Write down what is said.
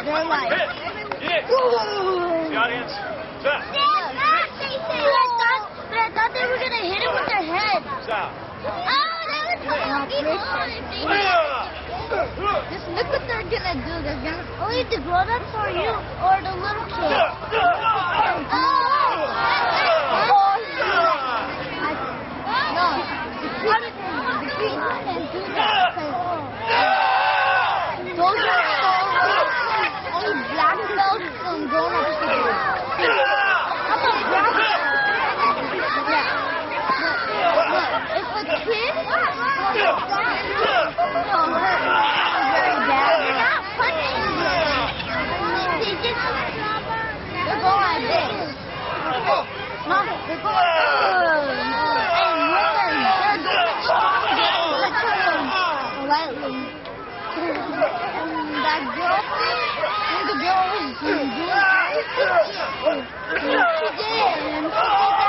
they're like, The audience. Stop. But I thought they were going to hit it with their head. Stop. Just look what they're going to do. They're going to only the grown-ups or you or the little kids. That girl was doing